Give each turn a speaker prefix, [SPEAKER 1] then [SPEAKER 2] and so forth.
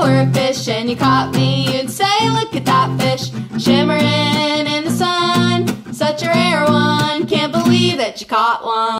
[SPEAKER 1] were a fish and you caught me, you'd say, look at that fish, shimmering in the sun, such a rare one, can't believe that you caught one.